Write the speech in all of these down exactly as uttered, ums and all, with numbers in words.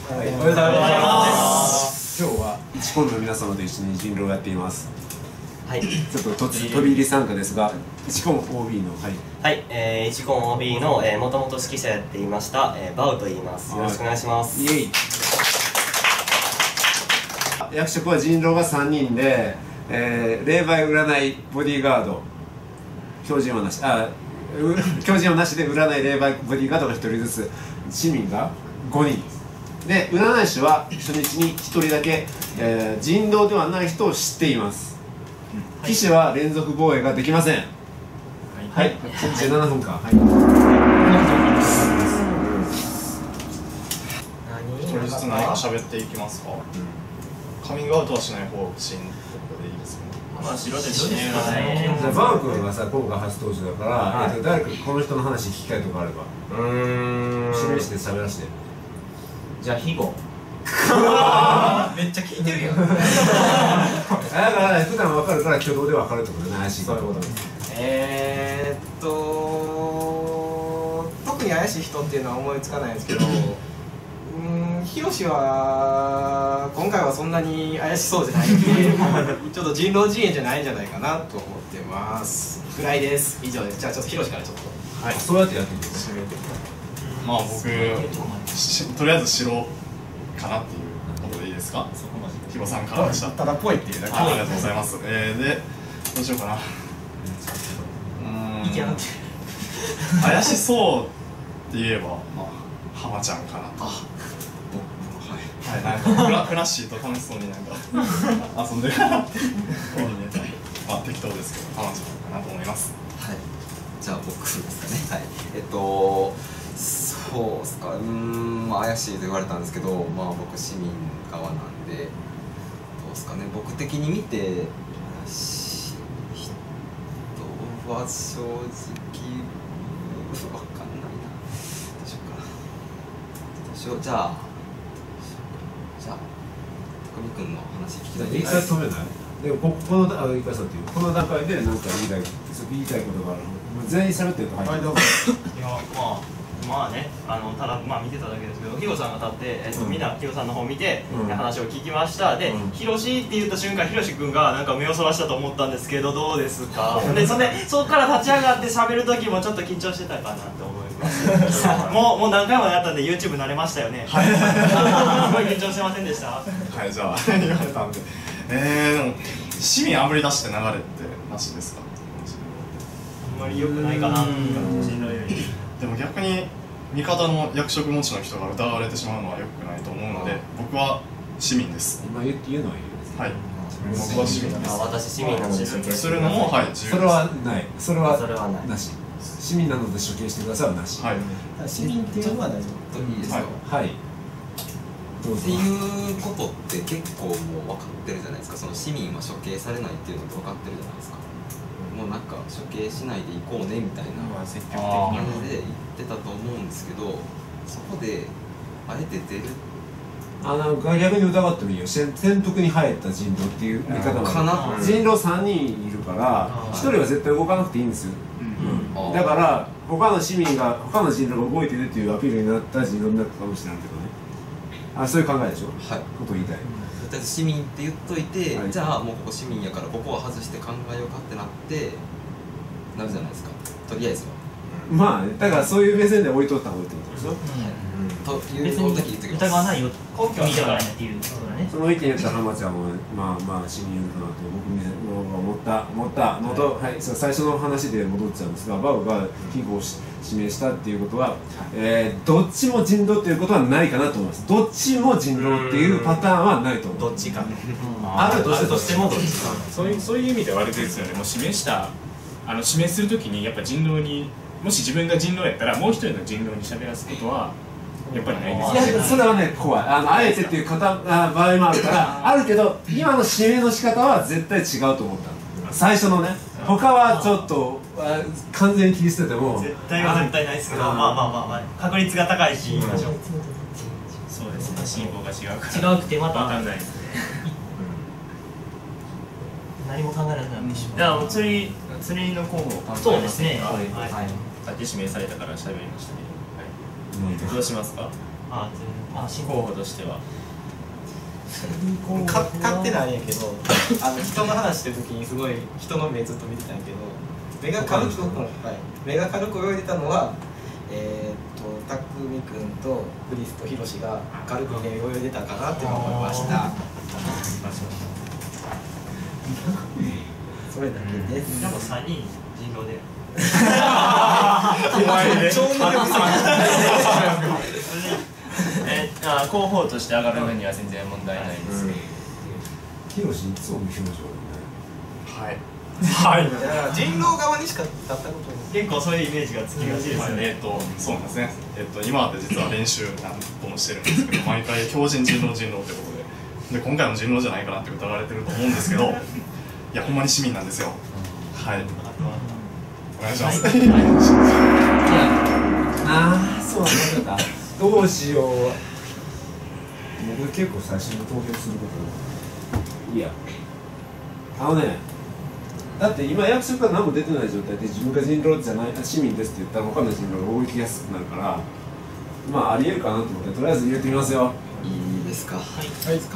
おはようございます。今日は一コンの皆様と一緒に人狼をやっています。はい、ちょっと突飛び入り参加ですが、一コン オービー のはい、 はい、えー、一コン オービー のもともと指揮者やっていました、えー、バウと言います。よろしくお願いします。イエイ。 役職は人狼がさんにんで、えー、霊媒占いボディーガード、狂人はなし、あ、狂人はなしで占い霊媒ボディーガードがひとりずつ、市民がごにんで、占い師は初日にひとりだけ、えー、人狼ではない人を知っています。騎士は連続防衛ができません。はい、はい、じゅうななふんかん。はい。 一人ずつ何か喋っていきますか。カミングアウトはしない方がシーンとかでいいですか。 まあ白ですね。 じゃあバウ君がさ今回初登場だから、えっと誰かこの人の話聞きたいとかあれば、うーん、指名して喋らせて。 じゃあヒゴ。めっちゃ聞いてるよ。だから普段分かるから挙動で分かるってことね。怪しいから。 えーっと特に怪しい人っていうのは思いつかないんですけど、うーん、ヒロシは今回はそんなに怪しそうじゃないんでちょっと人狼陣営じゃないんじゃないかなと思ってますぐらいです。以上です。じゃあちょっとヒロシからちょっと、 はい、そうやってやってみて。 まあ僕とりあえず白かなっていうことでいいですか。ヒロさんからでした。 ただぽいっていうだけ。 ありがとうございます。えー、でどうしようかな。うーん、怪しそうって言えば、まあ、浜ちゃんかなと。あ、はい、なんかフラフラッシーと楽しそうになんか遊んでるかなっていうコーディネーター、まあ適当ですけど浜ちゃんかなと思います。 はい、じゃあ僕ですかね。はい、えっとそうっすか、うーん、まあ、怪しいと言われたんですけど、まあ僕市民側なんでどうですかね。僕的に見て怪しい人は正直分かんないな。どうしようかな。どうしよう。じゃあじゃあ高見君の話聞きたいです。 一回止めない。でもここのあの一回さっていうこの段階で何か言いたい言いたいことがある。全員喋ってると入ってる。いや、まあまあね、あのただまあ見てただけですけど、ヒロさんが立って、えっと、みんなヒロさんの方を見て、うん、話を聞きました。で、ヒロシって言った瞬間、ヒロシ君がなんか目をそらしたと思ったんですけど、どうですか。で、それでそこから立ち上がって喋る時もちょっと緊張してたかなって思います。もうもう何回もやったんで YouTube 慣れましたよね。はい。すごい緊張してませんでした。 はい、じゃあ言われたんで、えー、でも市民あぶり出して流れってなしですか。 あんまり良くないかな。 でも逆に味方の役職持ちの人が疑われてしまうのは良くないと思うので、僕は市民です。 今言って言うのはいいです。 はい。僕は市民です。 私市民なので処刑するのもはい。 それはない。それはそれはない。 なし。市民なので処刑してくださいはなし。 はい。 市民っていうのは大丈夫。 いいですよ。 はい。 っていうことって結構もう分かってるじゃないですか。その市民は処刑されないっていうのって分かってるじゃないですか。もうなんか処刑しないでいこうねみたいな積極的な感じで言ってたと思うんですけど、そこであえて出るあの逆に疑ってもいいよ。潜伏に入った人狼っていう見方もかな。 人狼さんにんいるからひとりは絶対動かなくていいんですよ。だから他の市民が他の人狼が動いてるっていうアピールになった人狼になったかもしれないけどね。あ、そういう考えでしょ。はい。こと言いたい。 とりあえず市民って言っといて、はい、じゃあもうここ市民やからここは外して考えようかってなってなるじゃないですか。とりあえずは。 まあだからそういう目線で置いとった方がいいってことでしょ。 ということだけ言ってきます。 疑わないよ。根拠は見てないっていうことだね。 その意見言った浜ちゃんもまあまあ市民かなと僕も思った思ったのと、はい、そう最初の話で戻っちゃうんですが、バウがヒゴを指名したっていうことは、えー、どっちも人狼っていうことはないかなと思います。どっちも人狼っていうパターンはないと思う。 どっちか。 あるとしてもどっちか。 そういうそういう意味では悪いですよね。もう指名したあの指名するときにやっぱ人狼にもし自分が人狼やったらもう一人の人狼に喋らすことはやっぱりないです。 いやそれはね怖い。あのあえてっていう方あ場合もあるからあるけど、今の指名の仕方は絶対違うと思った。最初のね。他はちょっと完全に切り捨てても絶対は絶対ないですけど、まあまあまあまあ確率が高いし、言いましょう。 そうですね。進行が違うから。 違うくてまた分かんないですね。 何も考えられなくなってしまう。 じゃあ釣り釣りの候補を考えそうですね。 はい。さっき指名されたから喋りましたね。はい。どうしますか。 ああ候補としてはか買ってないんやけどあの人の話してる時にすごい人の目ずっと見てたんやけど目が軽く、はい、目が軽く泳いでたのはえー、っとたくみくんとクリスとヒロシが軽く目泳いでたかなって思いました。それだけです。 でもさんにん人狼で超能力えあ候補として上がる分には全然問題ないです。 ヒロシいつも無表情だね。 はいはいいや人狼側にしか立ったことない。 結構そういうイメージがつきがちですよね。 えっとそうなんですね。えっと今まで実は練習何本もしてるんですけど、毎回強靭人狼人狼ってことで、で今回も人狼じゃないかなって疑われてると思うんですけど、いやほんまに市民なんですよ。はい。お願いします。 ああ、そうなんだ。どうしよう。僕結構最初に投票することいいや。あのね、だって今役職が何も出てない状態で自分が人狼じゃない市民ですって言ったら他の人狼が動きやすくなるから、まあありえるかなと思ってとりあえず入れてみますよ。 いいですか。はい。いいですか。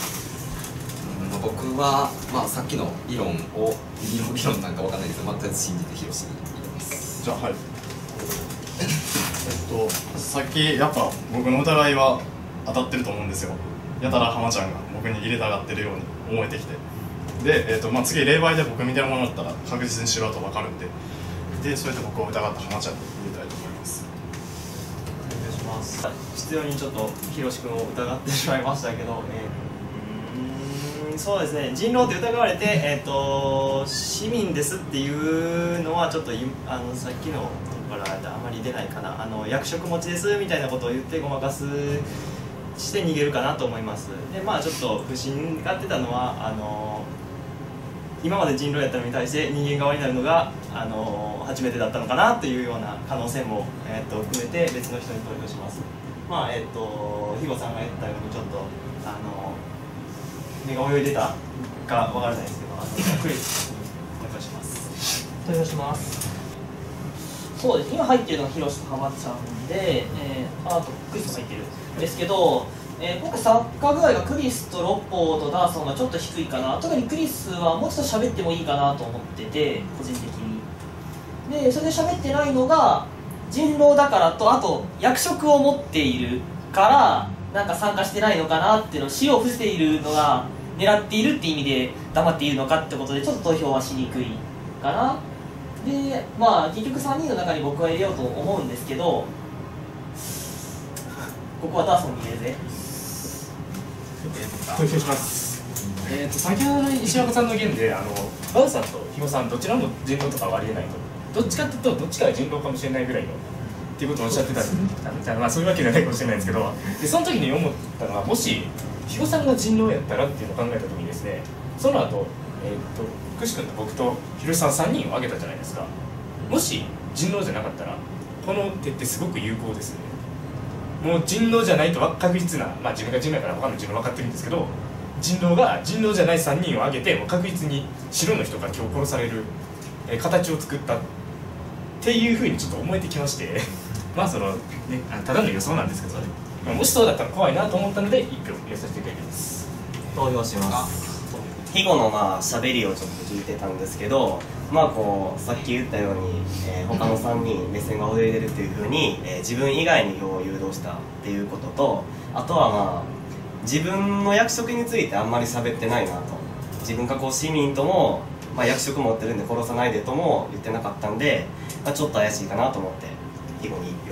僕は、まあ、さっきの理論を理論理論なんかわかんないですけど、まあ、とりあえず信じてヒロシに入れます。 じゃあはい。えっとさっきやっぱ僕の疑いは当たってると思うんですよ。やたら浜ちゃんが僕に入れたがってるように思えてきて、で、えっとまあ、次霊媒で僕見てるものだったら確実に白だと分かるんで、でそれで僕を疑った浜ちゃんに入れたいと思います。 お願いします。必要にちょっとヒロシ君を疑ってしまいましたけど、えーそうですね、人狼って疑われて、えー、と市民ですっていうのはちょっとあのさっきのところからあまり出ないかな、あの役職持ちですみたいなことを言ってごまかすして逃げるかなと思います。でまあちょっと不審がってたのはあの今まで人狼やったのに対して人間側になるのがあの初めてだったのかなというような可能性も、えー、と含めて別の人に投票します。まあえっ、ー、と肥後さんが言ったようにちょっとあの目が泳いでたかわからないですけど、あのクリスに投票します。 投票します。そうです。今入ってるのがヒロシと浜ちゃんで、えー、あとクリスも入ってるんですけど、えー、今回作家具合がクリスとロッポーとダーソンがちょっと低いかな。特にクリスはもうちょっと喋ってもいいかなと思ってて、個人的に。でそれで喋ってないのが人狼だからと、あと役職を持っているからなんか参加してないのかなっていうのを死を伏せているのが狙っているっていう意味で黙っているのかってことでちょっと投票はしにくいかな。でまあ結局さんにんの中に僕は入れようと思うんですけど、ここはダーソンに入れるぜ。 投票します。えっと先ほどの石若さんの件であのバウさんと肥後さんどちらも人狼とかはありえないと、どっちかっていうとどっちかが人狼かもしれないぐらいのっていうことをおっしゃってたんで、まあそういうわけじゃないかもしれないですけど、でその時に思ったのは、もし肥後さんが人狼やったらっていうのを考えた時にですね、その後、えー、っとくし君と僕とひろしさんさんにんを挙げたじゃないですか。もし人狼じゃなかったらこの手ってすごく有効ですね。もう人狼じゃないと確実な、まあ自分が人狼やから他の人狼分かってるんですけど、人狼が人狼じゃないさんにんを挙げてもう確実に白の人が今日殺される、えー、形を作ったっていうふうにちょっと思えてきましてまあそのね、ただの予想なんですけど、まあ、もしそうだったら怖いなと思ったのでいっぴょう入れさせていただきます。 投票します。肥後のまあ喋りをちょっと聞いてたんですけど、まあこうさっき言ったように、えー、他のさんにん目線が泳いでるっていうふうに、えー、自分以外に票を誘導したっていうことと、あとはまあ自分の役職についてあんまり喋ってないなと、自分がこう市民とも、まあ、役職持ってるんで殺さないでとも言ってなかったんで、まあ、ちょっと怪しいかなと思って肥後にいっぴょう。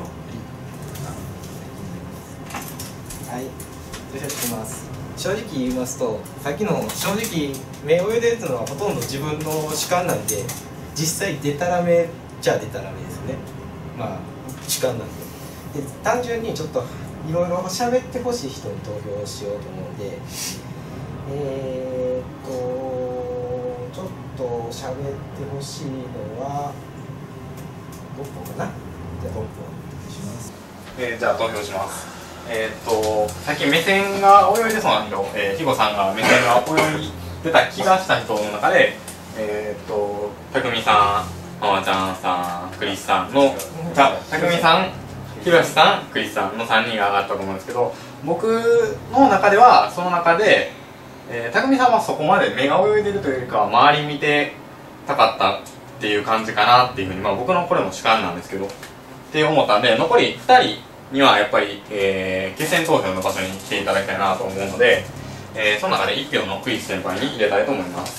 はい、投票します。正直言いますと、さっきの正直目泳いでるのはほとんど自分の主観なんで、実際デタラメじゃデタラメですね。まあ主観なんで、で単純にちょっといろいろ喋ってほしい人に投票しようと思うんで、えー、っとちょっと喋ってほしいのはロッポかな。じゃあロッポします。 えー、じゃあ投票します。えー、っと最近目線が泳いでそうな人、えー、肥後さんが目線が泳いでた気がした人の中で、えー、っとたくみさん、ままちゃんさん、クリスさんのたくみさん、肥ひろしさん、クリスさんのさんにんが上がったと思うんですけど、僕の中ではその中で、えー、匠さんはそこまで目が泳いでるというよりかは周り見てたかったっていう感じかなっていうふうに、まあ、僕のこれも主観なんですけどって思ったんで、残りふたりにはやっぱり、えー、決選投票の場所に来ていただきたいなと思うので、えー、その中でいち票のクリス先輩に入れたいと思います。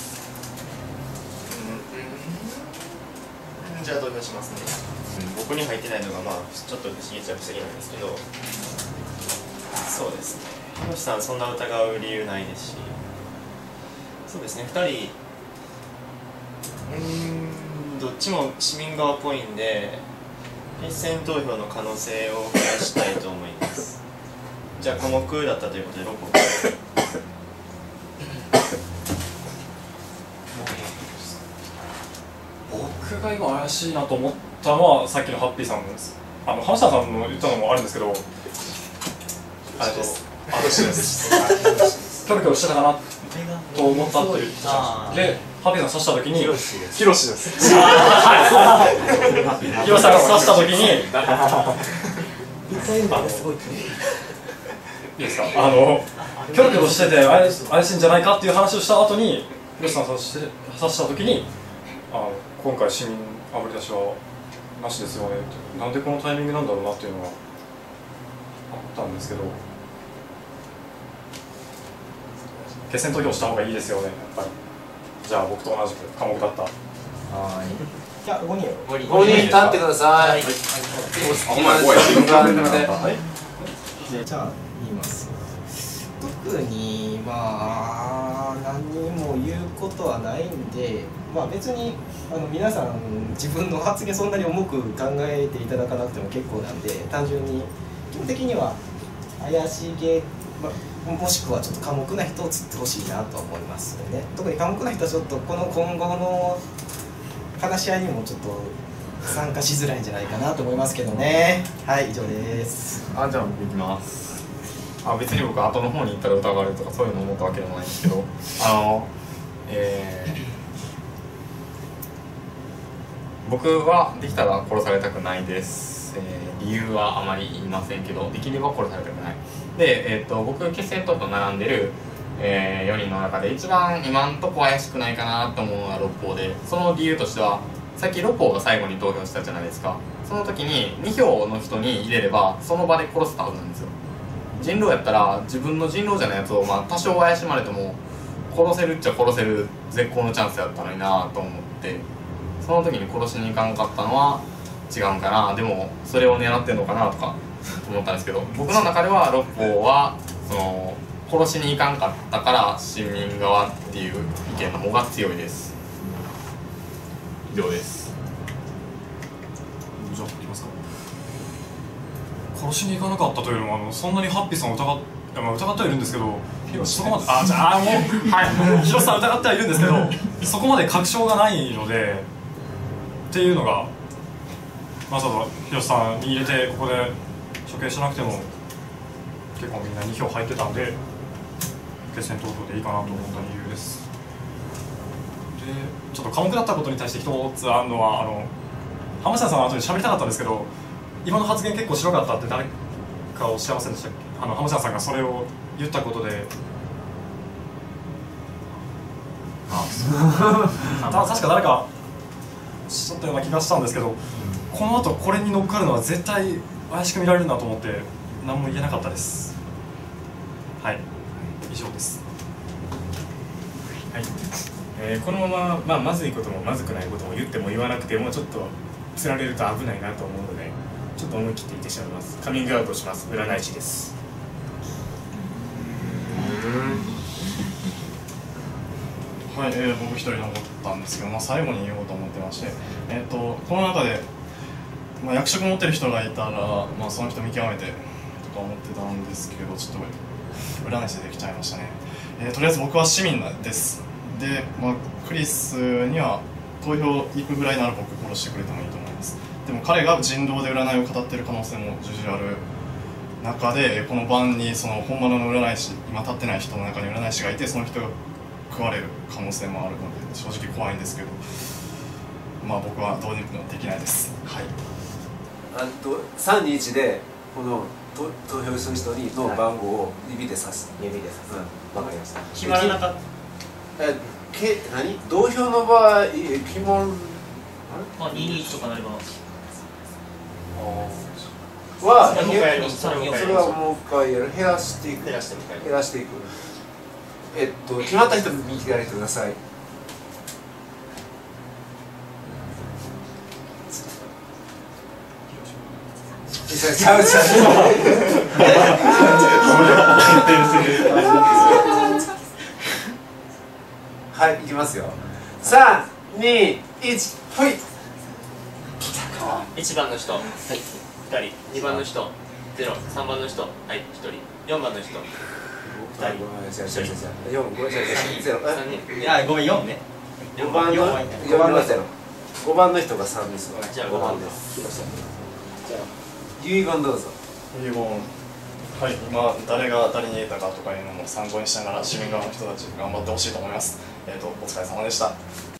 うん、じゃあ投票しますね。僕に入ってないのがまあちょっと不思議っちゃ不思議なんですけど、そうですね、ひろしさんそんな疑う理由ないですし、そうですね、ふたりうーんどっちも市民側っぽいんで決選投票の可能性を増やしたいと思います。じゃあ科目だったということでろっぽん僕が今怪しいなと思ったのはさっきのハッピーさんです。あの浜下さんの言ったのもあるんですけど、あれです私ですキョロキョロしてたかなと思ったっていうで、ハッピーさん刺した時にヒロシですヒロシですヒロシさんが刺した時にいいですか、あのキョロキョロしてて怪しいんじゃないかっていう話をした後にヒロシさんが刺して刺した時に、あの今回市民あぶり出しはなしですよねって、なんでこのタイミングなんだろうなっていうのがあったんですけど、決選投票した方がいいですよね、やっぱり。じゃあ僕と同じく科目だった。はい。 じゃあごにんごにん立ってください。 お前おい自分が出てまはい。じゃあ言います。特にまあ何も言うことはないんで、まあ別にあの皆さん自分の発言そんなに重く考えていただかなくても結構なんで、単純に基本的には怪しげ、まあ、もしくはちょっと寡黙な人を釣ってほしいなと思いますよね。特に寡黙な人はちょっとこの今後の話し合いにもちょっと参加しづらいんじゃないかなと思いますけどね。はい、以上です。 あ、じゃあ僕いきます。あ、別に僕後の方に行ったら疑われるとかそういうの思ったわけでもないんですけど、あのえー、僕はできたら殺されたくないです、えー、理由はあまり言いませんけど、できれば殺されたくないで、えー、と僕決選投票並んでる、えー、よにんの中で一番今んとこ怪しくないかなと思うのが六方で、その理由としてはさっき六方が最後に投票したじゃないですか。その時にに票の人に入れればその場で殺せたはずなんですよ。人狼やったら自分の人狼じゃないやつを、まあ、多少怪しまれても殺せるっちゃ殺せる絶好のチャンスやったのになと思って、その時に殺しに行かんかったのは違うんかな、でもそれを狙ってんのかなとか思ったんですけど、僕の中では六方はその殺しに行かんかったから市民側っていう意見の方が強いです。以上です。 じゃあいきますか。殺しに行かなかったというのも、あのそんなにハッピーさんを疑っ、まあ、疑ってはいるんですけど、そこまであじゃあもうはいヒロさん疑ってはいるんですけど、そこまで確証がないのでっていうのが、まさかヒロさんに入れてここで処刑しなくても結構みんなに票入ってたんで、決選投票でいいかなと思った理由です。でちょっと寡黙だったことに対して一つあるのは、あの浜下さんの後に喋りたかったんですけど、今の発言結構白かったって誰かおっしゃいませんでしたっけ。あの浜下さんがそれを言ったことで、ああ確か誰かおっしゃったような気がしたんですけど、この後これに乗っかるのは絶対怪しく見られるなと思って何も言えなかったです。はい、以上です。 はい、えー、このまま、まあ、まずいこともまずくないことも言っても言わなくてもちょっと釣られると危ないなと思うので、ちょっと思い切って言ってしまいます。カミングアウトします。占い師です。 はい、えー、僕一人残ったんですけど、まあ、最後に言おうと思ってまして、えー、とこの中で、まあ、役職持ってる人がいたら、まあ、その人見極めてとか思ってたんですけど、ちょっと占い師でできちゃいましたね。えー、とりあえず僕は市民です。で、まあ、クリスには投票行くぐらいなら僕殺してくれてもいいと思います。でも彼が人狼で占いを語ってる可能性も重々ある中で、この晩にその本物の占い師、今立ってない人の中に占い師がいて、その人が食われる可能性もあるので正直怖いんですけど、まあ僕はどうにもできないです。はい。 あとさんにいちでこのと投票する人にの番号を指で指す。 指で指す。わかりました。 決まらなかっえけ何同票の場合疑問まあににいちとかなればはもう一回やりますそれはもう一回やる減らしていく減らしてみたい減らしていくえっと決まった人右手やってください。ちゃうちゃうちゃうはい、いきますよ。さん、に、いち、ほい。 いちばんの人、はい、ふたり、にばんの人、ゼロ、さんばんの人、はい、ひとり、よんばんの人、ふたり、 違う違う違う違うよん、ご、違う違うゼロ。 さんにん、 た。いやごめんよんね。 ごばんのよんはいないごばんのゼロ。ごばんの人がさんですわ。 じゃあごばんです。 遺言どうぞ。 遺言はい今誰が誰に入れたかとかいうのも参考にしながら市民側の人たち頑張ってほしいと思います。えっ、とお疲れ様でした。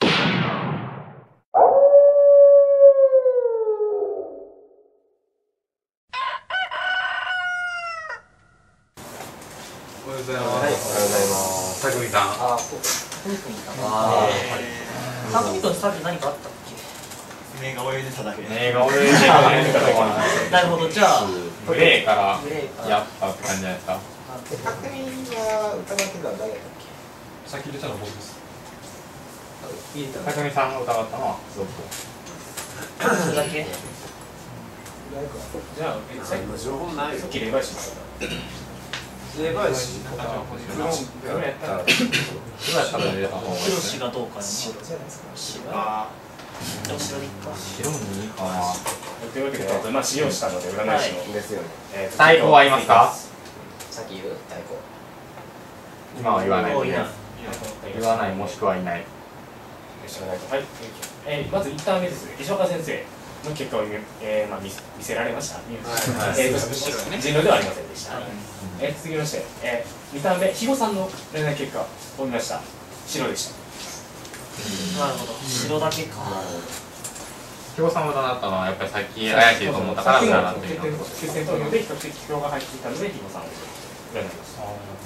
おはようございます。 おはようございます。 たくみさん。 あそうたくみくんいたあたくみくんさっき何かあったっ目が泳いでただけで。 映画俺でけなるほどじゃあグレーからグレーからやったって感じじゃないですか。 匠が疑ってたのは誰だっけ？ さっき入れたの僕です。 入れたのたくみさんが疑ったのはすごくそれだけ誰か。 じゃあえさっ今情報ないよきさっ。き霊媒師ですか霊媒師とか黒やったらどうやったら入れた方がいいヒロですね。 シがどうかな白じゃないですか。 白あでも白でいっか白にいいかな。 というわけでまあ使用したので占い師のですよね。 えーと太鼓はいますか？ さっき言う太鼓。 今は言わない多いな言わないもしくはいない。 吉野大工はい、えー、まずいちターン目ですね石岡先生の結果を見,、えーまあ、見せ見せられました、見えーと人狼ではありませんでした、えー、続きまして、えー、にターン目肥後さんの占い結果を見ました白でしたなるほど白だけかひごさんが占ったのはやっぱりさっき怪しいと思ったから占ってみた。 決戦投票で比較的票が入っていたので肥後さんを占いました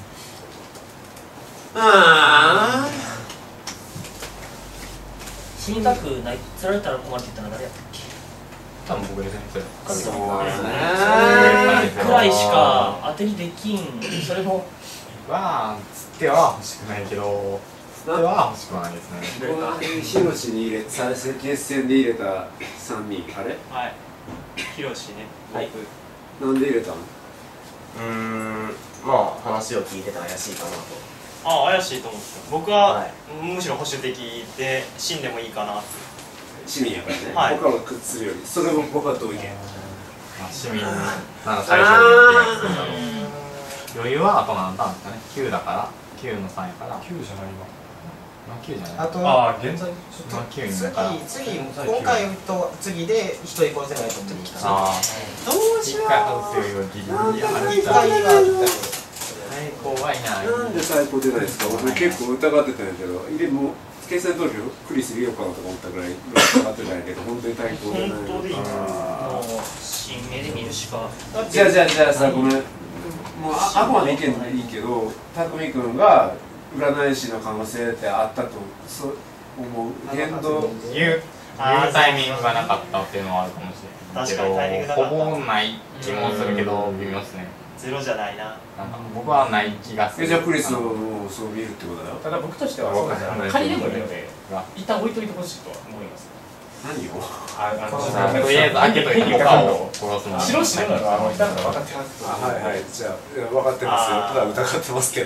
あ死にたくない釣られたら困るって言ったのは誰やったっけ多分僕ですね。 神そう様ですねくらいしか当てにできんそれもはつっては欲しくないけどつっては欲しくはないですね。 このヒロシに入れ再生決戦で入れたさんにんあれはいヒロシねはいなんで入れたの？ うーんまあ話を聞いてて怪しいかなと。 ああ怪しいと思ってた僕は、 はいむしろ保守的で死んでもいいかなって市民やからね、 はい他をくっつるよりそれも僕は同意見。 まあ市民なら最初にできないですけど余裕はあと何ターンですかね。きゅうだからきゅうのさんやからきゅうじゃない今。 まあきゅうじゃない。 あとああ現在まあきゅうに次だから次今回と次で一人殺せないと思ってきた。 ああどうしよう。 一回外すよりはギリギリある一回はあった最高はいない。 なんで最高出ないですか？僕結構疑ってたんやけど、入れも決戦投票クリス入れようかなとか思ったぐらい疑ってたんやけど、本当に対抗出ない。 本当でいいもう新名で見るしかじゃあじゃあじゃあさ、ごめん、もうああくまで意見でいいけど、たくみくんが占い師の可能性ってあったとそう思う。言動言う言うタイミングがなかったっていうのはあるかもしれないけ確かにタイミングなかったど、ほぼない気もするけど微妙ですね。 ゼロじゃないななんか僕はない気がする。 えじゃあクリスをもうそう見るってことだよ。 ただ僕としてはそうですね仮でもいいので一旦置いといてほしいとは思います何を？ ああのとりあえず開けといて他を殺すのは白白なのはあのいたのが分かってますあはいはいじゃあいや分かってますよ。ただ疑ってますけど。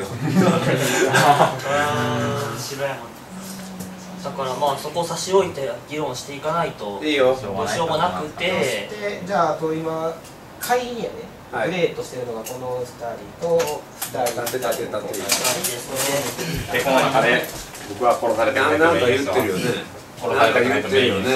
白やもんだからまあそこを差し置いて議論していかないといいよ。 どうしようもなくてでじゃああと今会員やね、 はいグレートしてるのがこのふたりとふたり立て立て立てあれですねでこの中で僕は殺されてなんか言ってるよね。 殺さなんかれてないと言ってるよね。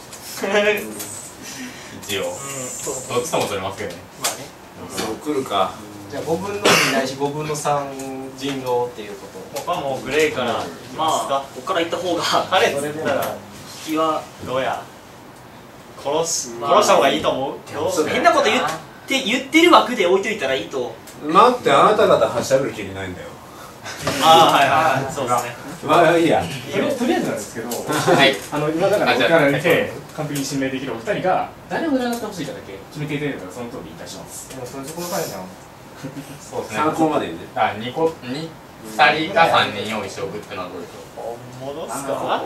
一応どっちとも取れますけどね。 まあねそう来るか。 じゃあごぶんのにないしごぶんのさん人狼っていうこと僕はもうグレーからいきまますかあここから行った方が彼っつったら引きはどうや殺す殺した方がいいと思う。 変なこと言って言ってる枠で置いといたらいいと。 待って、あなた方はしゃべる気にないんだよ。 ああはいはい、そうですね。 まあいいや。 とりあえずとりあえずなんですけど、 はいあの今だから僕から見て完璧に信頼できるお二人が誰を占ってほしいかだけ決めていただいたらその通りいたします。 でもそれそこの回じゃん。 そうですね。 参考までにね。 あ、二個に二人か三人用意しておくっていうのはどうでしょう。 本物っすか？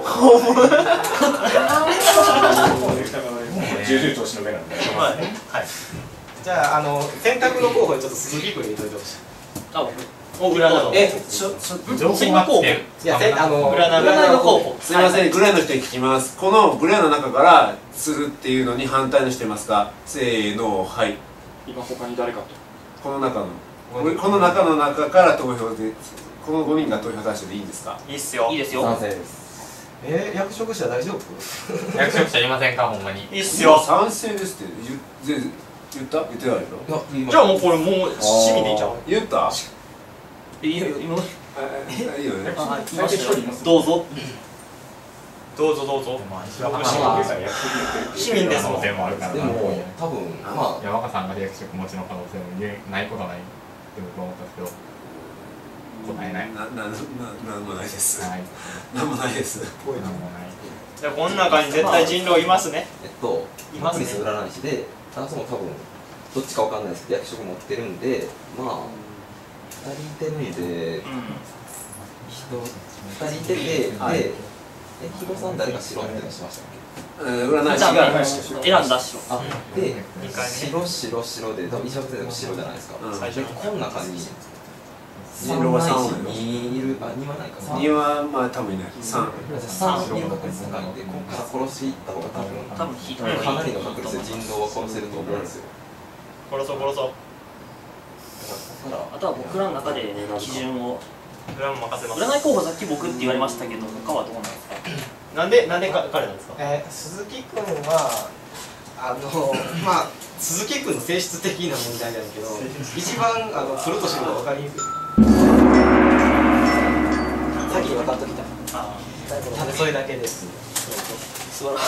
重々調子の目なんで。 はい。 じゃああの選択の候補にちょっと鈴木君入れといてほしい。 あ、僕。 お占いの。 え、ちょちょ情報がつける。 いやせあの占い占いの候補。 すみません、グレーの人に聞きます。このグレーの中からするっていうのに反対のしてますか？せーの、はい。 今他に誰かと。 この中のこの中の中から投票で、このごにんが投票対象でいいんですか？ いいっすよ。 いいですよ。 賛成ですえー、役職者大丈夫？ 役職者いませんか、ほんまに。 いいっすよ。 賛成ですって言言言った言ってないよ。 じゃあもうこれもう市民でいいじゃん。 言った？ いいよ今の。 いいよね。 あ、いましたよ。どうぞ。 どうぞどうぞ。 僕市民ですもん。 可能性もあるからな。 でも多分まあ山岡さんが役職持ちの可能性も言えないことはないって僕は思ったんですけど、答えない。 ななななんもないです。 はい。 なんもないです。 なんもない。 じゃあこの中に絶対人狼いますね。 えっといますねクリス占い師であの人も多分どっちかわかんないですけど役職持ってるんでまあふたりいてるんで人ふたりいててでえヒロさん誰が白ってしましたっけ？ 占い師が選んだし。 あで二回目白白白で多分石垣先生も白じゃないですか。 うん最初にこの中に人狼がさんにいるあにはないかな。 にはまあ多分いない。さん。 さんいる確率高いんで、ここから殺しに行った方が多分多分引いた方がいい。 かなりの確率で人狼は殺せると思うんですよ。 殺そう殺そう。 だからあとは僕らの中で基準を。 それはもう任せます。 占い候補さっき僕って言われましたけど、他はどうなんですか。 なんでなんでか彼なんですか？ えー、鈴木君はあのまあ鈴木君の性質的な問題なんだけど一番あのプロとしても分かりにくい。先に分かっときたい。 あただそれだけです。 素晴らし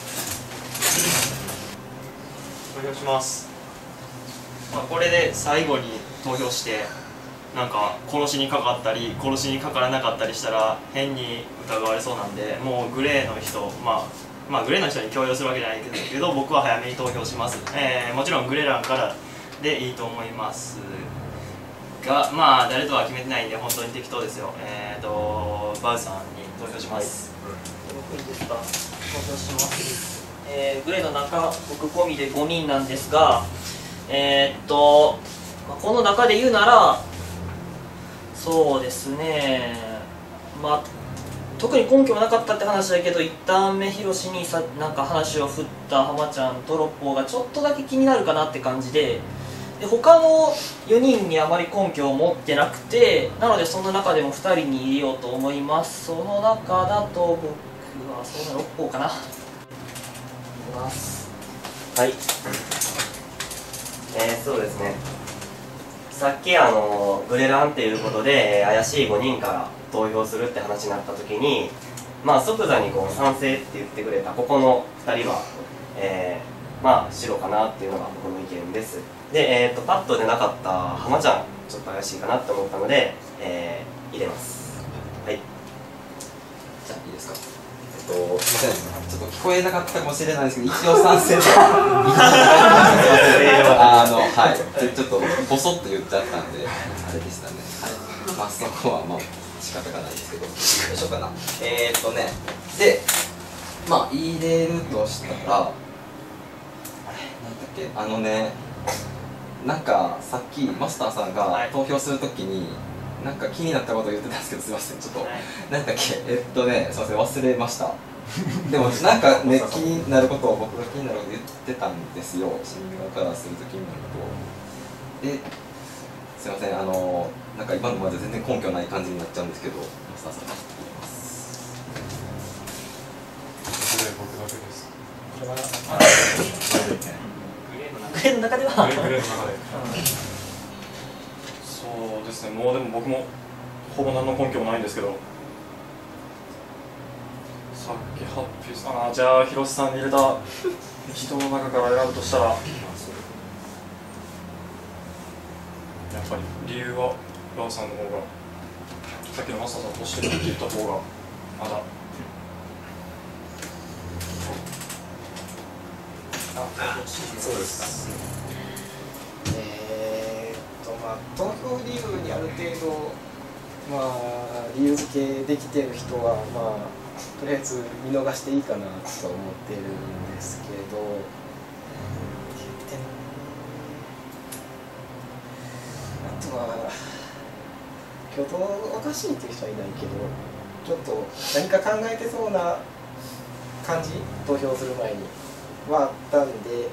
あ、投票します。まあこれで最後に投票してなんか殺しにかかったり殺しにかからなかったりしたら変に疑われそうなんで、もうグレーの人、まあまあグレーの人に強要するわけじゃないけど僕は早めに投票します。えー、もちろんグレー欄からでいいと思いますが、まあ誰とは決めてないんで本当に適当ですよ。えーとバウさんに投票します。 い。いいですか。投票します。えー、グレーの中僕込みでごにんなんですが、えー、っと、まあ、この中で言うならそうですね、まあ特に根拠もなかったって話だけど一旦目広しにさなんか話を振った浜ちゃんと六方がちょっとだけ気になるかなって感じで、で他のよにんにあまり根拠を持ってなくて、なのでその中でもふたりに入れようと思います。その中だと僕はそうな六方かな。いきます。 はい。えー、そうですね。さっきあのグレランっていうことで怪しいごにんから投票するって話になった時に、まあ即座にこう賛成って言ってくれたここのふたりは、えー、まあ白かなっていうのが僕の意見です。で、えー、とパッと出なかった浜ちゃんちょっと怪しいかなって思ったので、えー、入れます。はい。 じゃあいいですか。えっとすみません。ちょっと聞こえなかったかもしれないですけど一応賛成で。あのはいちょっとボソッと言っちゃったんであれでしたね。はい。まあそこはまあ仕方がないですけど。よいしょかな。えー、っとねでまあ入れるとしたらあれなんだっけあのねなんかさっきマスターさんが投票するときに。なんか気になったこと言ってたんですけどすみませんちょっと、はい、なんだっけえっとねすみません忘れましたでもなんかね気になることを僕が気になること言ってたんですよ市民側からすると気になることをですみませんあのなんか今のまで全然根拠ない感じになっちゃうんですけどマスターさんに言います僕だけですグレーの中ではグレーの中でそうですね、もうでも僕もほぼ何の根拠もないんですけどさっき発表したあじゃあ広瀬さんに入れた人の中から選ぶとしたらやっぱり理由はバウさんの方がさっきのマスターさんとしてるって言った方がまだそうですえー、っとまあ投票理由にある程度まあ理由付けできてる人はまあとりあえず見逃していいかなと思ってるんですけどあとは挙動おかしいっていう人はいないけどちょっと何か考えてそうな感じ投票する前にはあったんで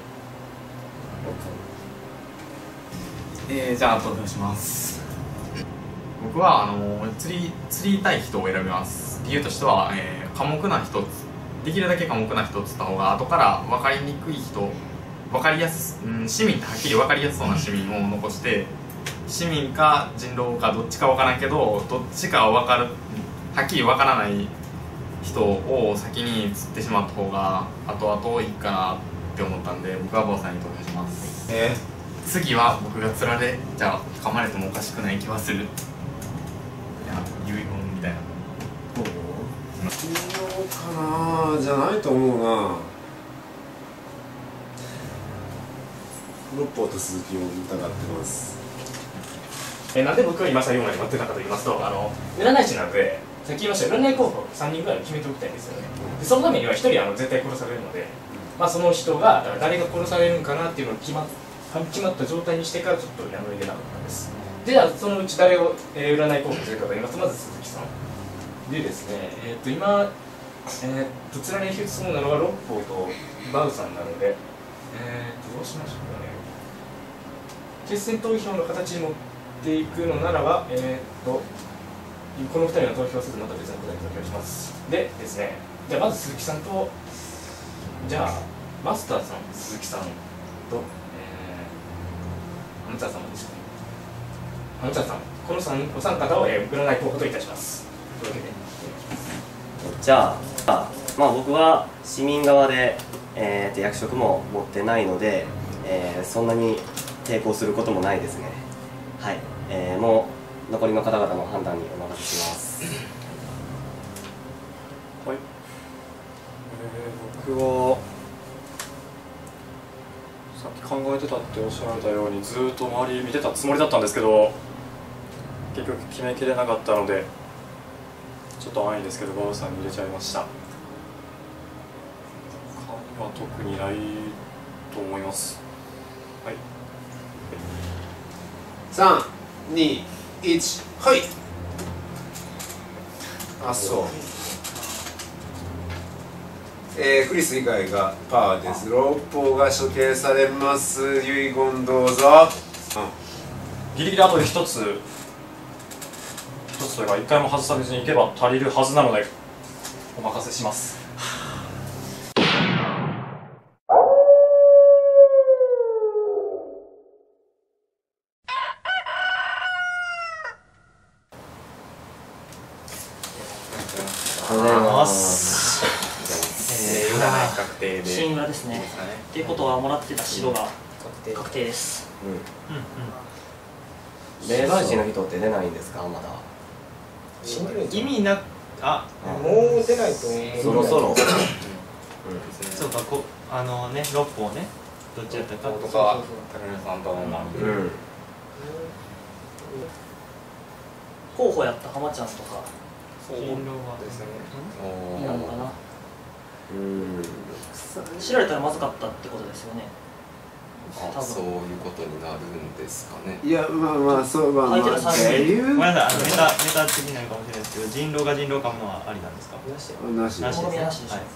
えー、じゃあ投票します。僕はあの釣り釣りたい人を選びます。理由としては、えー、寡黙な人、できるだけ寡黙な人を釣った方が後から分かりにくい人、分かりやす、うん、市民ってはっきり分かりやすそうな市民を残して、市民か人狼かどっちか分からんけどどっちか分かる、はっきり分からない人を先に釣ってしまった方が後々いいかなって思ったんで、僕は坊さんに投票します。えー次は僕が釣られじゃあ噛まれてもおかしくない気はする。いや遺言みたいな。 どう？信用かなじゃないと思うな。六方と鈴木を疑ってます。 えなんで僕が今最後まで待ってたかと言いますと、あの占い師なのでさっき言いました占い候補さんにんぐらい決めておきたいんですよね。でそのためにはひとりあの絶対殺されるので、まあ、その人が誰が殺されるんかなっていうのを決まっ決まった状態にしてからちょっと名乗り出なかったんです。ではそのうち誰を、えー、占い候補するかと言いますと、まず鈴木さんでですね、えー、っと今、えー、っと釣られるそうなのが六方とバウさんなので、えー、っとどうしましょうかね。決選投票の形に持っていくのならば、えー、っとこのふたりの投票せずまた別の答えに投票します。でですね、じゃあまず鈴木さんと、じゃあマスターさん、鈴木さんとハムチャーさんですね。ハムチャーさん、この三お三方を、えー、占い候補といたします。というわけで、 じゃあ、まあ、僕は市民側で、えー、と役職も持ってないので、えー、そんなに抵抗することもないですね。はい、えー、もう残りの方々の判断にお任せします。 はい、えー、僕はさっき考えてたっておっしゃられたようにずっと周り見てたつもりだったんですけど、結局決めきれなかったのでちょっと安易ですけどバウさんに入れちゃいました。他には特にないと思います。はい、 さん、に、いち、はい。あ、そう。えー、クリス以外がパーです。六方が処刑されます。遺言どうぞ。 うん、ギリギリあとで一つ一つというか一回も外さずにいけば足りるはずなのでお任せします。 おはようございます。 えー、占い確定で神話ですね。っていうことはもらってた白が確定です。 霊媒師の人って出ないんですか、まだ。 死んでるんじ意味なあゃん。もう出ないと思う。 そろそろ。 そうか、こあのね六方ね、どっちやったかとか高根さんとのまあうん候補やった浜ちゃんとかそうですね。 いいのかな。 うん知られたらまずかったってことですよね。 あ、そういうことになるんですかね。 いや、まあまあ、そう、まあまあ、 相手の三人理由ごめんなさい、あのメタメタ的になるかもしれないですけど、人狼が人狼かむのはありなんですか。 なしよ。 なし。 なし好みなしでしょ。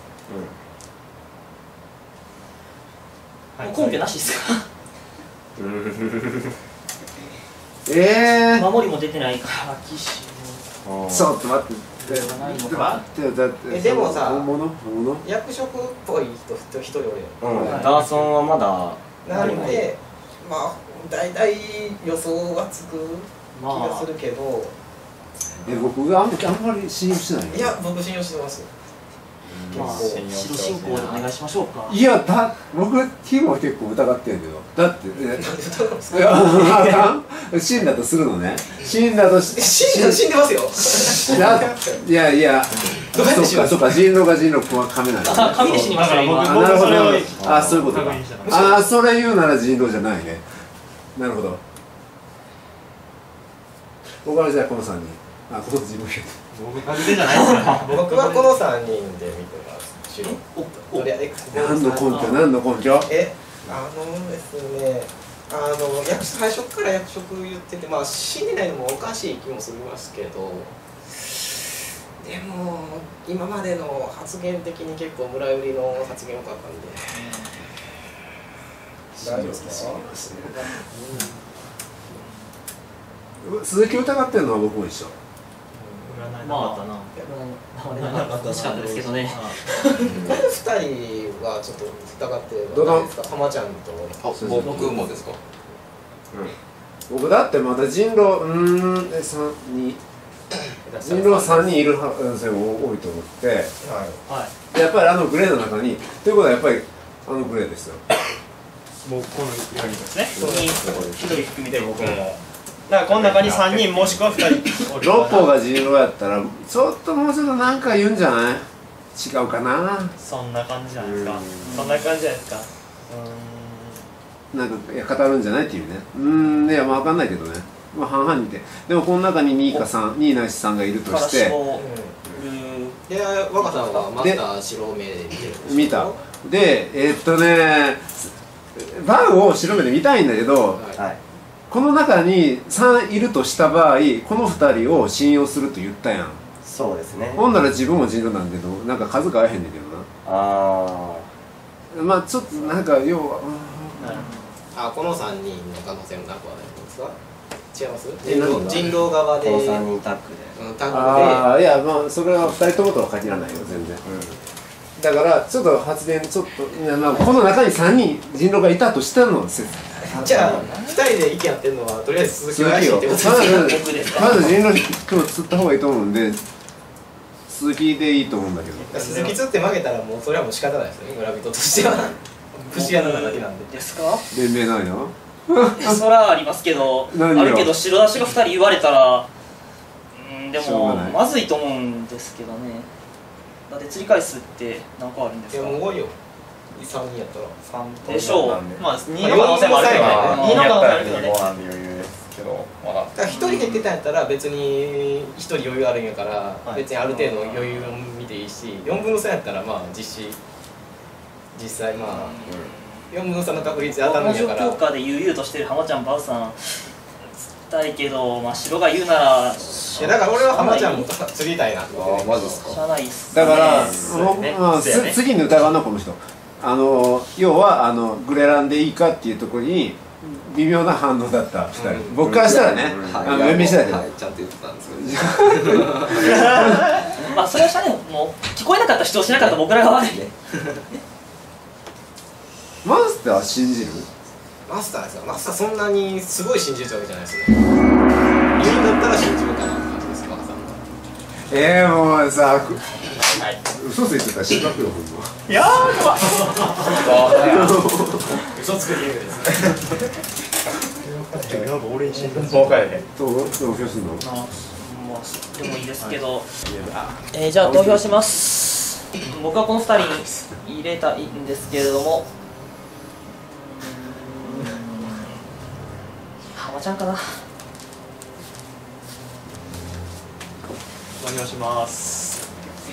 はいもう根拠なしですか。 ええ守りも出てないから騎士ー、ちょっと待って。待ってだって。 えでもさ本物本物役職っぽい人一人おるよ。 うん、ダーソンはまだなんで、まあ大体予想はつく気がするけど、 え、僕があんまりあんまり信用してないよ。 いや僕信用してます。 まあ白進行でお願いしましょうか。 いやだ僕ヒゴは結構疑ってるけど、だってえいやあかん死んだとするのね、死んだとし死んで死んでますよ。 だいやいやどうやって死ぬそっかそっか人狼が人狼は噛めないのねあ、紙で死にましたよ今。 あなるほどそれをあそういうことか確認したからあそれ言うなら人狼じゃないね、なるほど。僕はじゃあこのさんにん、あこの人狼僕確定じゃないですか。 僕はこのさんにんで見てます。白。とりあえず何の根拠何の根拠え、あのですね、あの役最初から役職言ってて、まあ死んでないのもおかしい気もしますけど、でも今までの発言的に結構村売りの発言多かったんで、大丈夫ですか？ 鈴木疑ってるのは僕も一緒。 占いなかったな。 欲しかったですけどね。 このふたりはちょっと疑ってるどののですか？浜ちゃんと僕もですか？ 僕だってまだ人狼うーんえ三に人狼はさんにんいる可能性も多いと思って、 はでやっぱりあのグレーの中にということはやっぱりあのグレーですよ。 い。もうこのよにんですね。 一人含めて僕もだからこの中にさんにんもしくはふたり。 六方が人狼やったらちょっともうちょっと何か言うんじゃない？違うかな。 そんな感じじゃないですか。そんな感じじゃないですか。うなんかいや語るんじゃないっていうね。うーんいやまあ分かんないけどね。まあ半々にてでもこの中ににかさんにないしさんがいるとからして絞る。 で、若さんはマスター白目で見てるんでしょ？ 見た。でえーっとねバンを白目で見たいんだけど。 はい。 この中にさんいるとした場合このふたりを信用すると言ったやん。 そうですね。 ほんなら自分も人狼なんだけどなんか数が合えへんねんけどあな。まあちょっとなんか要はあ、このさんにんの可能性もなくはないんですか？違います？ え何が人狼側あ、 でこのさんにんタッグで。 うんタッグああいやまあそれはふたりともとは限らないよ全然、だからちょっと発言ちょっといや、まあ、この中にさんにん人狼がいたとしたの説で、じゃあふたりで意見合ってるのはとりあえず鈴木鈴木よが怪しいってことまですか？ ずまず人狼今日釣った方がいいと思うんで鈴木でいいと思うんだけど鈴木釣って負けたらもうそれはもう仕方ないですよね、村人としては。節穴なだけなんで。 ですか？ 連盟ないのそらありますけど、 何よあるけど白出しがふたり言われたら、うんでもしょうがないまずいと思うんですけどね。だって釣り返すって何個あるんでいやすか？ もう多いよ。さんにんやったら。 三でしょう。 ん。まあにの可能性もあるけどね。にの可能性もあるけどね。 ごなんで余裕ですけど、まだだからひとり減ってたんやったら別にひとり余裕あるんやから、 はい別にある程度余裕を見ていいし、よんぶんのさんやったらまあ実施実際まあよんぶんのさんの確率で当たるんやからこの状況下で悠々としてる浜ちゃんバウさん釣ったいけど、まあ白が言うならいやだから俺は浜ちゃんも釣りたいなって思ってあ、マジですか？ しゃあないっすね。 だから、 そうやねまあ、 そうやねつ次に疑うのはこの人あの要はあのグレランでいいかっていうところに微妙な反応だったふたり、 うん僕からしたらね、 はいあの弁明してたけど、 はい、ちゃんと言ってたんですけど。 まあそれはしゃあない。もう聞こえなかった主張しなかった僕らが悪いね。 マスター信じる？ マスターですか？マスターそんなにすごい信じるわけじゃないですね。言うんだったら信じるかなって感じです、マスター。 えー、もうさ、嘘ついてたら失格よほんま。 いやー怖い。 嘘つくゲームですね。 なんか俺に信じ東海でどう投票するの？ まあ、まあ、でもいいですけど、えー、じゃあ投票します。僕はこのふたりに入れたいんですけれども、浜ちゃんかな。 投票します。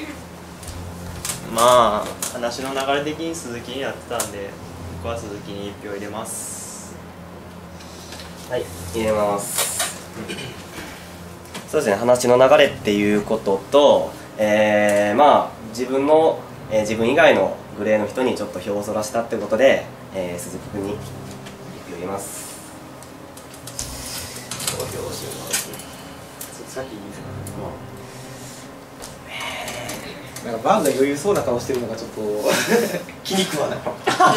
まあ話の流れ的に鈴木にやってたんで僕は鈴木にいち票入れます。 はい、入れます。そうですね、話の流れっていうことと、えー、まあ自分の、えー、自分以外のグレーの人にちょっと票をそらしたってことで、えー、鈴木君にいち票入れます。 投票します。さっきなんかバンが余裕そうな顔してるのがちょっと気に食わない。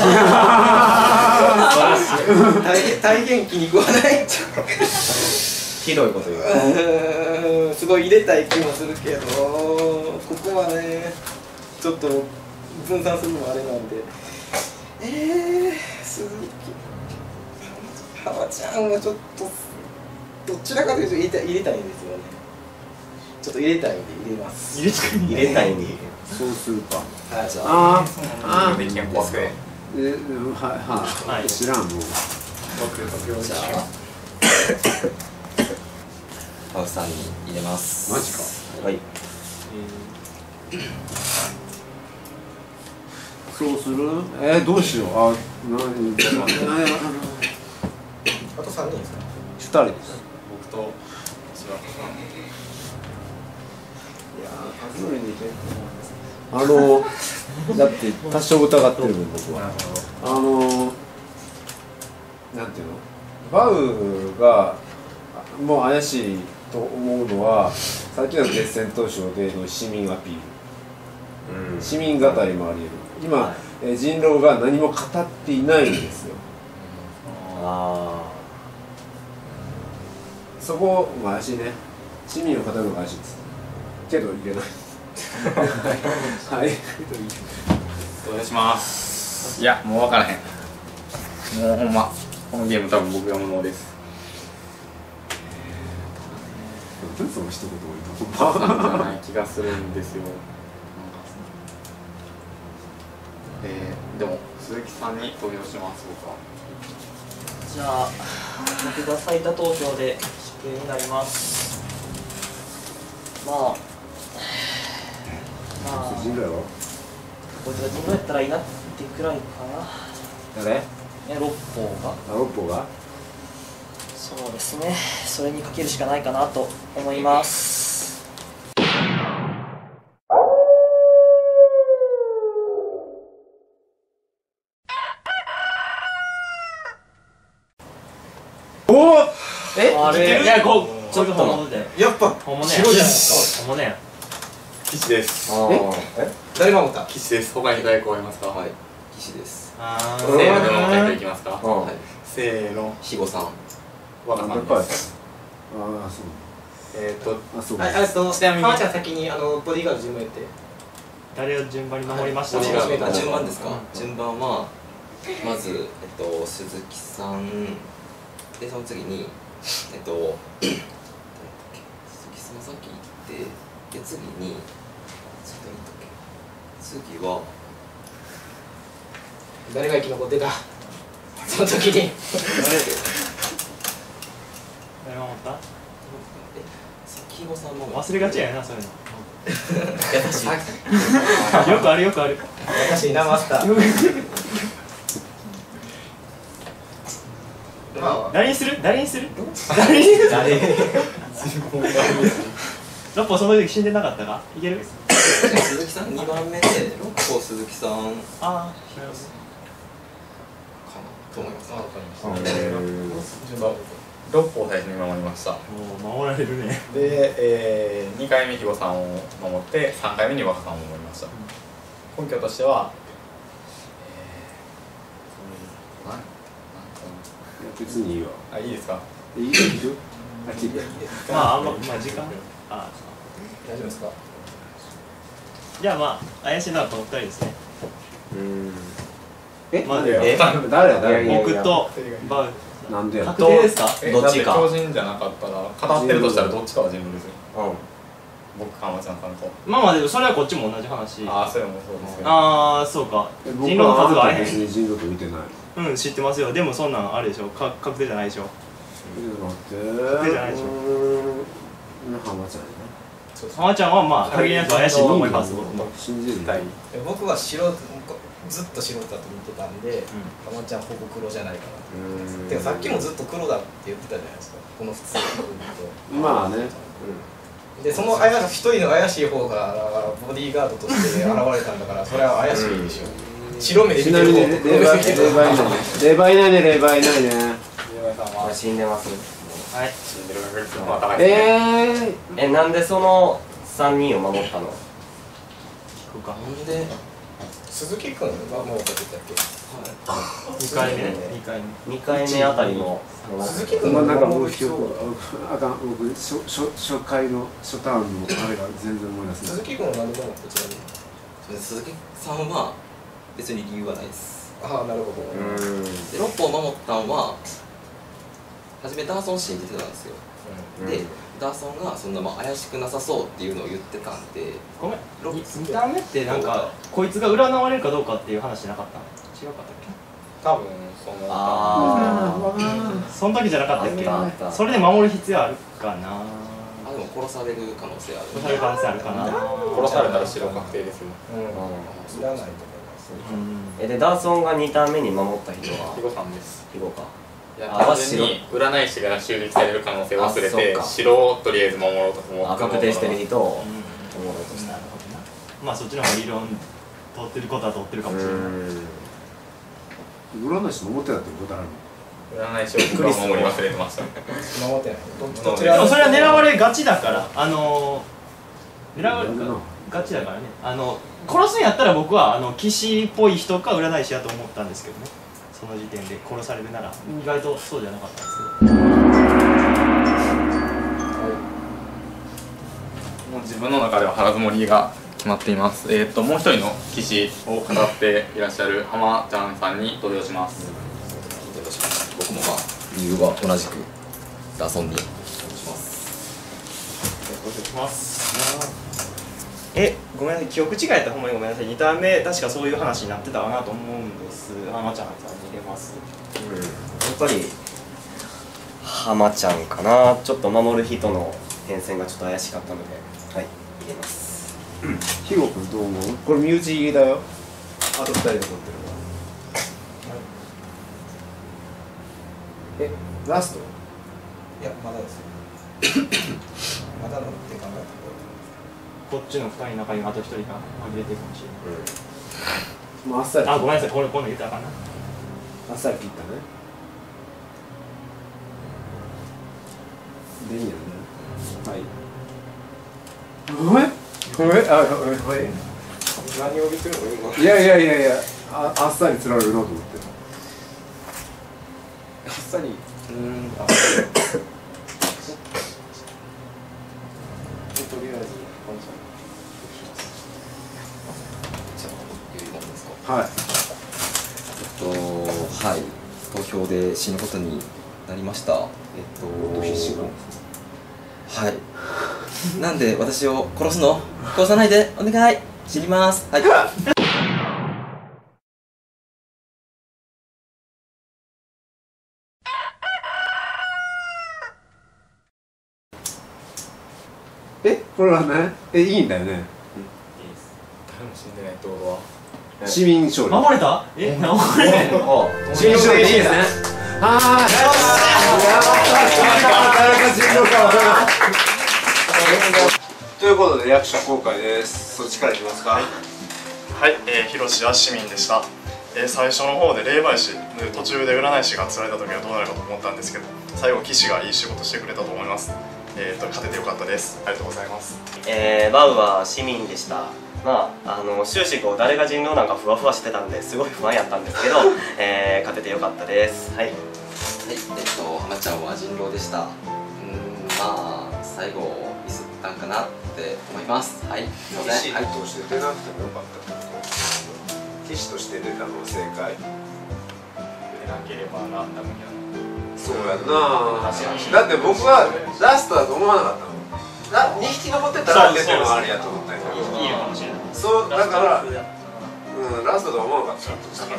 大変大変気に食わない。 ひどいこと言う。 うーんすごい入れたい気もするけど、ここはねちょっと分散するのもあれなんで、えー、鈴木浜ちゃんはちょっとどちらかというと入れたい入れたいんですよね。ちょっと入れたいんで入れます。 入れたい入れたいんでそうするか。 はい、じゃあああ、あできん怖くてえ、はいはい、知らんもう。 じゃあハウスさんに入れます。 マジか。 はい。 そうする？えー、どうしよう。あ、なに、なに、 あとさんにんですか？ 二人です。 僕と柴田さん。 いやー、数えに結構あの、だって多少疑ってるもん僕は。あの、なんていうの、バウがもう怪しいと思うのは、さっきの決戦投手での市民アピール、うん、市民語りもあり得る。今、はい、え人狼が何も語っていないんですよ。 ああ、 そこも怪しいね。市民を語るのが怪しいです。けどいけない。はい。 お願いします。いや、もう分からへん。もうほんま、このゲーム多分僕が無能です。 何その一言多いとじゃない気がするんですよ。えー、でも鈴木さんに投票します僕は。 じゃあ僕が最多投票で失敬になります。まあまあ人狼やろ。 こいつが人狼やったらいいなってくらいかな。 誰？ ね、六方が。 あ、六方が。 そうですね、それにかけるしかないかなと思います。 おお、 え、 あれ、いや、こう、ちょっと本物だよ。 やっぱ本物や。 白じゃないですか。 本物や。 岸です。 え、誰守った？ 岸です。他に誰かおりますか？ はい。岸です。 あせーのでもう一回いきますか？ はい。 せーの。 肥後さん。 若さんです。 ああ、そう。 えーと、 あ、そう。 あ、あと、浜ちゃん先にあのボディーガード順番やって。 誰を順番に守りましたボディーガードか？ 順番ですか？順番はまずえっと鈴木さんでその次にえっと鈴木さん先行ってで次に次は誰が生き残ってた？その時に。 誰守った？ 先後さんも忘れがちやな、そういうの。 優しい。 よくあるよくある。 優しいな、マスター。 誰にする？誰にする？誰にする？ 誰？ 六歩その時死んでなかったか？いける？ 鈴木さんにばんめで六歩鈴木さん。 ああ、 かなと思います。 わかりました。 順番六歩を最初に守りました。 もう守られるね。 で、えー、にかいめ肥後さんを守ってさんかいめに若さんを守りました。根拠としては、えー、何別にいいわ。 あ、いいですか？ いいよ、いいよ。あ、聞いて。 まあ、あんま、まあ、時間。あ、 大丈夫ですか？ じゃあ、まあ、怪しいのはこの二人ですね。 うん。え、 まあ、 え、誰や、誰？ 僕とバウ。 なんでや。 確定ですか？ どっちか。 強靭じゃなかったら、語ってるとしたらどっちかは人狼ですよ。 うん。 僕か浜ちゃんさんと。 まあまあ、でも、それはこっちも同じ話。 ああ、それもそうですけど。 ああ、そうか。 僕人狼の数があれへん。 別に人狼と見てない。 うん、知ってますよ。でも、そんなんあれでしょ。か、確定じゃないでしょ。 ちょっと待って。 確定じゃないでしょ。 浜ちゃんや浜ちゃんはまあ限りなく怪しいと思います。 信じるたい。 僕は白ずっと白だと見てたんで、浜ちゃんほぼ黒じゃないかな。てかさっきもずっと黒だって言ってたじゃないですか。この普通のまあね。 でその怪し一人の怪しい方がボディーガードとして現れたんだからそれは怪しいでしょ。白目で見てる方と黒目で見てる方。 霊媒いないね、霊媒いないね。 霊媒さんは死んでます。 はい。 死んでる確率の方が高いですね。 えー、え、なんでそのさんにんを守ったの？ 聞くか。 なんで鈴木君がもうかけたっけ？ にかいめね。にかいめ。 にかいめあたりの鈴木君まあなんかもう僕あかん、僕初初初回の初ターンのあれが全然思い出せない。 鈴木君は何でもこちらに。 鈴木さんは別に理由はないです。 ああなるほど。 で六歩を守ったんは初めダーソン信じてたんですよ。でダーソンがそんなまあ怪しくなさそうっていうのを言ってたんで。 ごめん、見た目ってなんかこいつが占われるかどうかっていう話なかった？違うかったっけ？ 多分そのああその時じゃなかったっけ？それで守る必要あるかな。 あでも殺される可能性ある。 殺される可能性あるかな。 殺されたら白確定ですよ。 うん。いらないと思います。 えでダーソンがにターン目に守った人はヒゴさんです。 ヒゴか。 いや単純に占い師が襲撃される可能性を忘れて白をとりあえず守ろうと思って確定してる人を守ろうとした。 まあそっちの方が理論通ってることは通ってるかもしれない。 占い師守ってたってことあるの？ 占い師を僕は守り忘れてました。 守ってない。 どちら？それは狙われがちだから、あの狙われがちだからね。あの殺すんやったら僕はあの騎士っぽい人か占い師やと思ったんですけどね。その時点で殺されるなら意外とそうじゃなかったんですけど。 もう自分の中では腹積もりが決まっています。えー、っともう一人の騎士を語っていらっしゃる浜ちゃんさんに登場します。 僕もまあ理由は同じくダーソンに登場します。 登場します。え、ごめんなさい、記憶違いやったらほんまにごめんなさい。にターン目確かそういう話になってたかなと思うんです。浜ちゃんさんに入れます。 うん、やっぱり浜ちゃんかな。ちょっと守る人の変遷がちょっと怪しかったので、はい、入れます。 ヒゴ君どう思う？これ身内だよ。あとふたり残ってるわ。え、ラスト？ いやまだですよ。まだのって考えたら。 こっちのふたりの中にあとひとりが紛れてるかもしれない。 もうあっさり。 あ、ごめんなさい、これこの言ったらあかんな。 あっさり切ったね。でいいよね。はい。ごめん。ごめん。あ、ごめん。ごめん。 何を見てるの？ いやいやいやいや、あ、あっさり釣られるなと思って。 あっさり。うん。あ。とりあえず。 はい。 えっとはい投票で死ぬことになりました。えっと必死はい。なんで私を殺すの？殺さないでお願い。死にます。はい。 え、これはね、え、いいんだよね。 いいです。誰も死んでないってことは。 市民勝利。 守れた？え、守れないの？ 市民勝利いいですね。はーい。やったー。誰か人狼かわからない。ということで役者公開です。そっちからいきますか。 はい、はい、えー、ヒロシは市民でした。えー、最初の方で霊媒師で途中で占い師が釣られた時はどうなるかと思ったんですけど、最後騎士がいい仕事してくれたと思います。えー、と勝ててよかったです。ありがとうございます。 えー、バウは市民でした。まあ、あの終始こう誰が人狼なんかふわふわしてたんですごい不安やったんですけど、えー、勝ててよかったです。はい。はい、 えっと浜ちゃんは人狼でした。うん、まあ最後ミスったんかなって思います。はい。すみません。はい。 として出なくてもよかったってこと。騎士として出たの正解。 出なければランダムには。 そうやな。だって僕はラストだと思わなかったの。にひき残ってたら出てるのありやと思ったんやけど。 いいかもしれない。 そうだから、うん、ラストとは思わなかった。だから。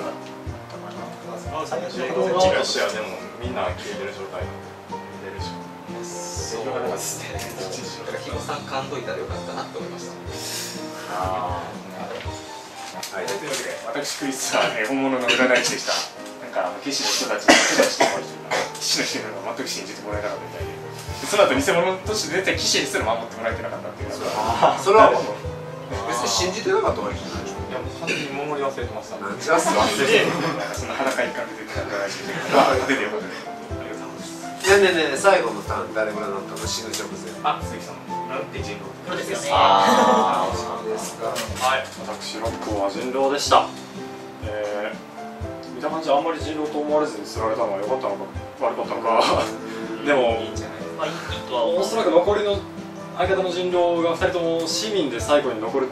どっちがしやでもみんな消えてる状態出るし。 そうですね。だからヒロさん感動いたらよかったなって思いました。 ああ。はい。というわけで私クリスは本物の占い師でした。なんか騎士の人たちに騎士の人が全く信じてもらえなかったみたいで。その後偽物として絶対騎士にすら守ってもらえてなかったっていうのがそれは別に信じてなかったわけじゃないでしょ。 いやもう完全に守り忘れてました。 なんじゃそれ。 その裸一貫で出てた占い師で出てよかったです。 ねえねえねえ最後のターン誰もらったの死ぬ直前。 あ、鈴木さんなんて人狼そうですよね。 ああそうですか。 はい、私六甲は人狼でした。えー、見た感じあんまり人狼と思われずに釣られたのは良かったのか悪かったのかでもまあいいとは思う。 おそらく残りの相方の人狼がふたりとも市民で最後に残る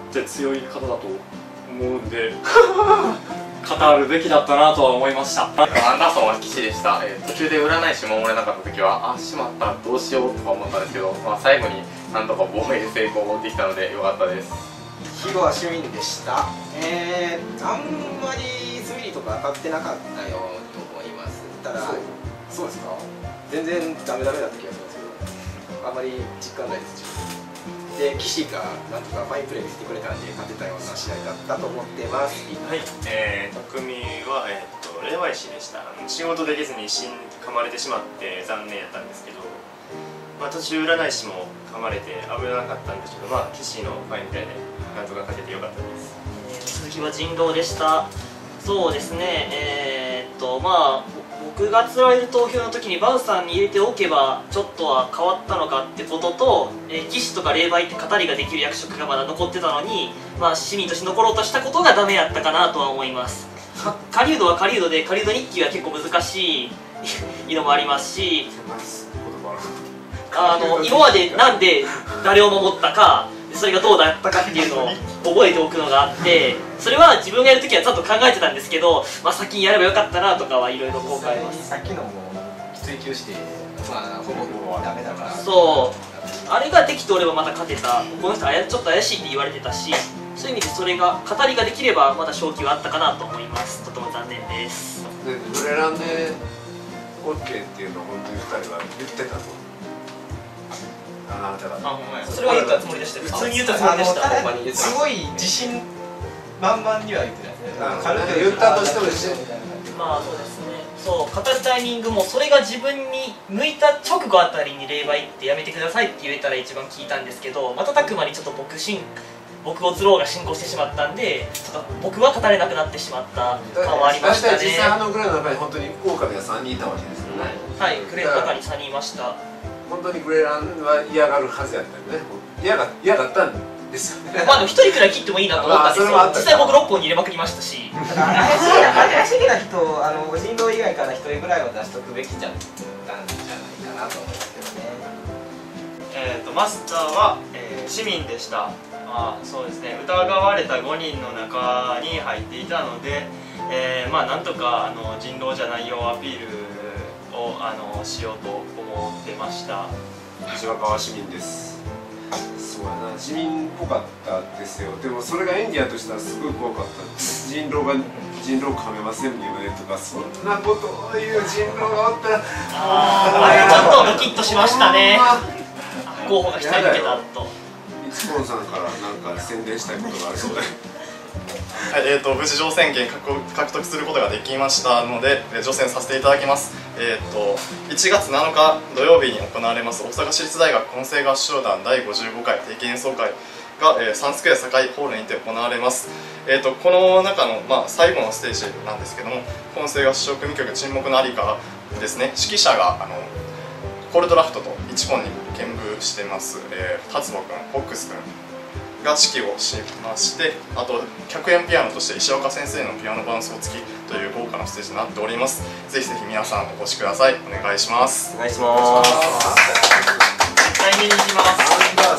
って強い方だと思うんで語るべきだったなとは思いました。アンダーソンは騎士でした、えー、途中で占い師守れなかった時はあしまったどうしようとか思ったんですけど、まあ、最後になんとか防衛成功できたのでよかったです。 ヒロは市民でした。えー、あんまり推理とか当たってなかったよと思います。ただそうですか、全然ダメダメだった気がするんですけど、あんまり実感ないです。で、騎士がなんとかファインプレー見せてくれたんで勝てたような試合だったと思ってます。 はい、えー、匠は、えー、っと霊媒師でした。仕事できずに死ん噛まれてしまって残念やったんですけど、まあ、途中占い師も噛まれて危なかったんですけど、まあ、騎士のファインプレーでなんとか勝ててよかったです。 えー、続きは人狼でした。そうですね、えー、っとまあ僕が釣られる投票の時にバウさんに入れておけばちょっとは変わったのかってことと、えー、騎士とか霊媒って語りができる役職がまだ残ってたのに、まあ、市民として残ろうとしたことがダメやったかなとは思います。狩人は狩人で狩人日記は結構難しいのもありますし、あの今までなんで誰を守ったかそれがどうだったかっていうのを覚えておくのがあって、それは自分がやるときはちゃんと考えてたんですけど、まあ、先にやればよかったなとかはいろいろ後悔ます。 さっきのも追求して、まあ、ほぼほぼダメだから、 そうあれができておればまた勝てた。この人あやちょっと怪しいって言われてたし、そういう意味でそれが語りができればまだ勝機はあったかなと思います。とても残念です。 でグレランで オーケー っていうのを本当にふたりは言ってたと。あなたがあ、ほんまや。それは言ったつもりでした。普通に言ったつもりでした。 すごい自信満々には言ってないですね。 軽く言ったとしても一緒。 まあそうですね。そう語るタイミングもそれが自分に向いた直後あたりに霊媒ってやめてくださいって言えたら一番聞いたんですけど、瞬く間にちょっと僕進僕を釣ろうが進行してしまったんで、ちょっと僕は語れなくなってしまった感はありましたね。 実際あのグレーの中に本当に狼がさんにんいたわけですよね。 はい、グレーの中にさんにんいました。 本当にグレランは嫌がるはずやったよね。嫌が嫌がったんですよね。 まあでも一人くらい切ってもいいなと思ったんですよ。実際僕ろっぽんに入れまくりましたし。 怪しげな人、あの人狼以外からひとりぐらいは出しとくべきじゃったんじゃないかなと思うんですけどね。 えーとマスターは、えー、市民でした。まあそうですね、疑われたごにんの中に入っていたので、えー、まあなんとかあの人狼じゃないよアピールをあのしようと思ってました。 柴川市民です。そうやな、市民っぽかったですよ。でもそれが演技やとしたらすごい怖かった。人狼が人狼噛めませんよねとか、そんなことを言う人狼がおったら、 ああれちょっとドキッとしましたね。候補が一人抜けたと。 一本さんからなんか宣伝したいことがあるそうで。 はい、えーと無事乗船券獲得することができましたので、乗船させていただきます。えーといちがつなのか土曜日に行われます大阪市立大学混声合唱団だいごじゅうごかい定期演奏会が、えー、サンスクエア堺ホールにて行われます。えーとこの中の、まあ、最後のステージなんですけども、混声合唱組曲「沈黙のありか」ですね。指揮者があのコールドラフトと一本に兼舞してます、えー、達坊君、フォックス君が指揮をしまして、あと客演ピアノとして石岡先生のピアノ伴奏付きという豪華なステージになっております。ぜひぜひ皆さんお越しください。お願いします。 お願いします。 来年に行きます。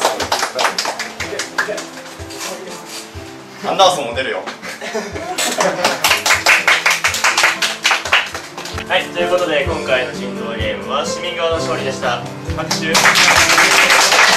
アンダーソンも出るよ。 はい、ということで今回の人狼ゲームは市民側の勝利でした。拍手。